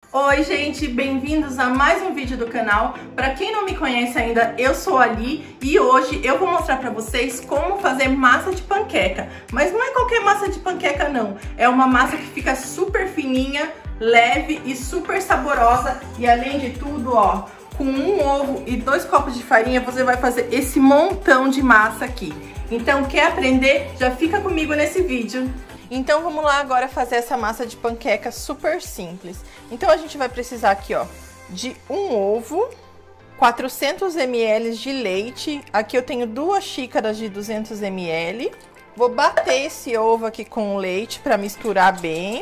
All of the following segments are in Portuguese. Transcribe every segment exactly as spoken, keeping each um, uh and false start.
Oi gente, bem-vindos a mais um vídeo do canal. Para quem não me conhece ainda, eu sou a Ali e hoje eu vou mostrar para vocês como fazer massa de panqueca. Mas não é qualquer massa de panqueca não, é uma massa que fica super fininha, leve e super saborosa. E além de tudo, ó, com um ovo e dois copos de farinha você vai fazer esse montão de massa aqui. Então quer aprender? Já fica comigo nesse vídeo. Então vamos lá agora fazer essa massa de panqueca super simples. Então a gente vai precisar aqui, ó, de um ovo, quatrocentos mililitros de leite. Aqui eu tenho duas xícaras de duzentos mililitros. Vou bater esse ovo aqui com o leite para misturar bem.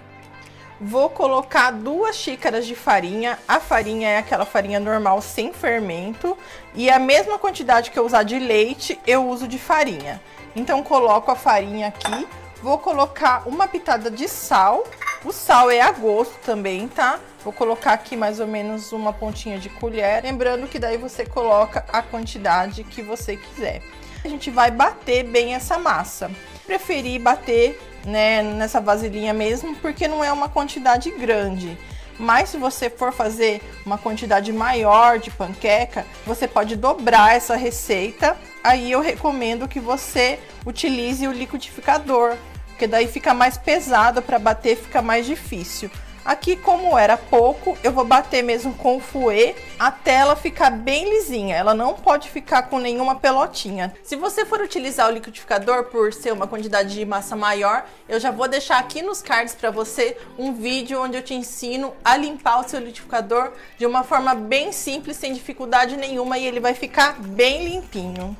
Vou colocar duas xícaras de farinha. A farinha é aquela farinha normal sem fermento. E a mesma quantidade que eu usar de leite, eu uso de farinha. Então coloco a farinha aqui. Vou colocar uma pitada de sal. O sal é a gosto também, tá? Vou colocar aqui mais ou menos uma pontinha de colher. Lembrando que daí você coloca a quantidade que você quiser. A gente vai bater bem essa massa. Preferi bater, né, nessa vasilhinha mesmo, porque não é uma quantidade grande. Mas se você for fazer uma quantidade maior de panqueca, você pode dobrar essa receita. Aí eu recomendo que você utilize o liquidificador, porque daí fica mais pesado para bater, fica mais difícil. Aqui, como era pouco, eu vou bater mesmo com o fouet até ela ficar bem lisinha. Ela não pode ficar com nenhuma pelotinha. Se você for utilizar o liquidificador por ser uma quantidade de massa maior, eu já vou deixar aqui nos cards para você um vídeo onde eu te ensino a limpar o seu liquidificador de uma forma bem simples, sem dificuldade nenhuma, e ele vai ficar bem limpinho.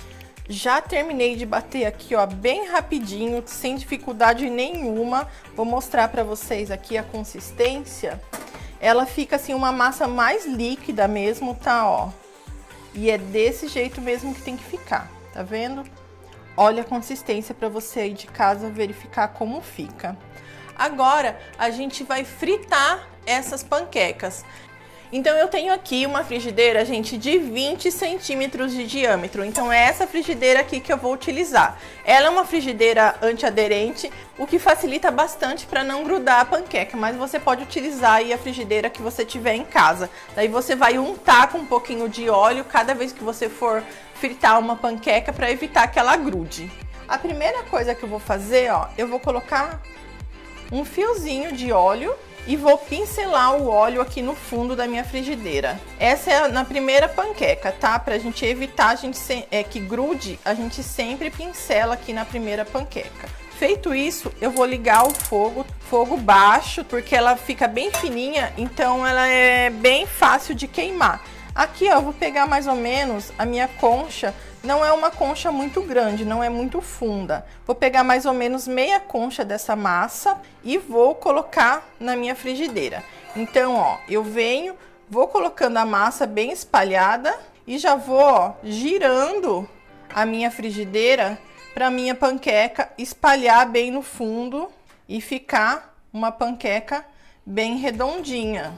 Já terminei de bater aqui, ó, bem rapidinho, sem dificuldade nenhuma. Vou mostrar para vocês aqui a consistência. Ela fica assim uma massa mais líquida mesmo, tá, ó. E é desse jeito mesmo que tem que ficar, tá vendo? Olha a consistência para você aí de casa verificar como fica. Agora a gente vai fritar essas panquecas. Então eu tenho aqui uma frigideira, gente, de vinte centímetros de diâmetro. Então é essa frigideira aqui que eu vou utilizar. Ela é uma frigideira antiaderente, o que facilita bastante para não grudar a panqueca. Mas você pode utilizar aí a frigideira que você tiver em casa. Daí você vai untar com um pouquinho de óleo cada vez que você for fritar uma panqueca para evitar que ela grude. A primeira coisa que eu vou fazer, ó, eu vou colocar um fiozinho de óleo e vou pincelar o óleo aqui no fundo da minha frigideira. Essa é na primeira panqueca, tá? Pra gente evitar a gente se, é, que grude, a gente sempre pincela aqui na primeira panqueca. Feito isso, eu vou ligar o fogo, fogo baixo, porque ela fica bem fininha, então ela é bem fácil de queimar. Aqui, ó, eu vou pegar mais ou menos a minha concha. Não é uma concha muito grande, não é muito funda. Vou pegar mais ou menos meia concha dessa massa e vou colocar na minha frigideira. Então, ó, eu venho, vou colocando a massa bem espalhada e já vou, ó, girando a minha frigideira para minha panqueca espalhar bem no fundo e ficar uma panqueca bem redondinha.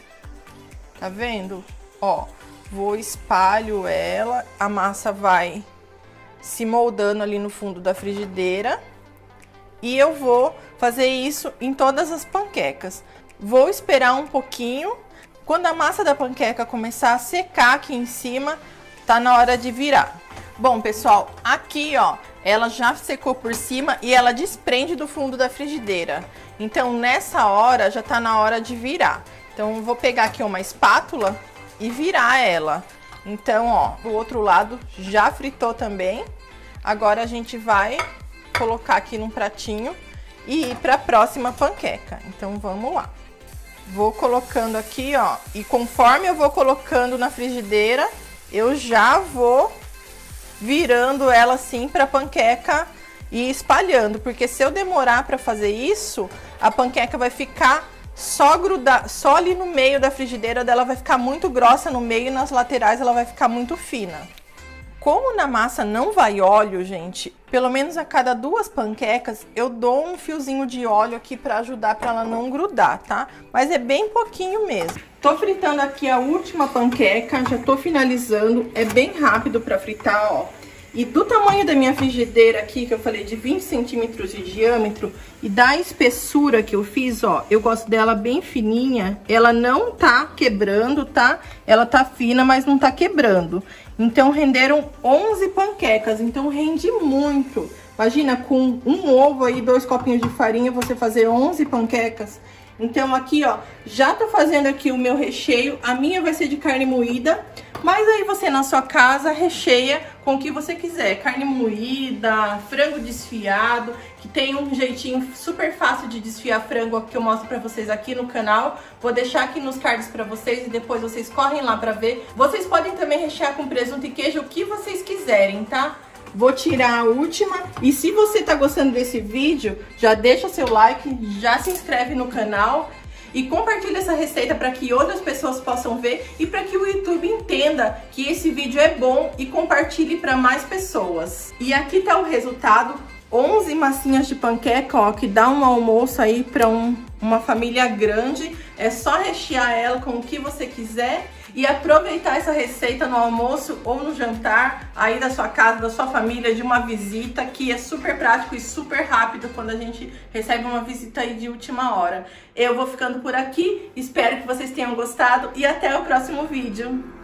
Tá vendo? Ó, vou espalho ela, a massa vai se moldando ali no fundo da frigideira e eu vou fazer isso em todas as panquecas. Vou esperar um pouquinho, quando a massa da panqueca começar a secar aqui em cima, tá na hora de virar. Bom, pessoal, aqui, ó, ela já secou por cima e ela desprende do fundo da frigideira. Então, nessa hora, já tá na hora de virar. Então, eu vou pegar aqui uma espátula e virar ela. Então, ó, do outro lado já fritou também. Agora a gente vai colocar aqui num pratinho e ir para a próxima panqueca. Então, vamos lá. Vou colocando aqui, ó, e conforme eu vou colocando na frigideira, eu já vou virando ela assim para a panqueca e espalhando, porque se eu demorar para fazer isso, a panqueca vai ficar só grudar, só ali no meio da frigideira dela vai ficar muito grossa no meio e nas laterais ela vai ficar muito fina. Como na massa não vai óleo, gente, pelo menos a cada duas panquecas eu dou um fiozinho de óleo aqui para ajudar para ela não grudar, tá? Mas é bem pouquinho mesmo. Tô fritando aqui a última panqueca, já tô finalizando, é bem rápido para fritar, ó. E do tamanho da minha frigideira aqui, que eu falei de vinte centímetros de diâmetro, e da espessura que eu fiz, ó, eu gosto dela bem fininha. Ela não tá quebrando, tá? Ela tá fina, mas não tá quebrando. Então, renderam onze panquecas, então rende muito. Imagina, com um ovo aí, dois copinhos de farinha, você fazer onze panquecas. Então, aqui, ó, já tô fazendo aqui o meu recheio. A minha vai ser de carne moída, mas aí você, na sua casa, recheia com o que você quiser. Carne moída, frango desfiado, que tem um jeitinho super fácil de desfiar frango que eu mostro pra vocês aqui no canal. Vou deixar aqui nos cards pra vocês e depois vocês correm lá pra ver. Vocês podem também rechear com presunto e queijo, o que vocês quiserem, tá? Vou tirar a última. E se você tá gostando desse vídeo, já deixa seu like, já se inscreve no canal e compartilha essa receita para que outras pessoas possam ver e para que o YouTube entenda que esse vídeo é bom e compartilhe para mais pessoas. E aqui tá o resultado, onze massinhas de panqueca, ó, que dá um almoço aí para um, uma família grande. É só rechear ela com o que você quiser e aproveitar essa receita no almoço ou no jantar aí da sua casa, da sua família, de uma visita, que é super prático e super rápido quando a gente recebe uma visita aí de última hora. Eu vou ficando por aqui, espero que vocês tenham gostado e até o próximo vídeo.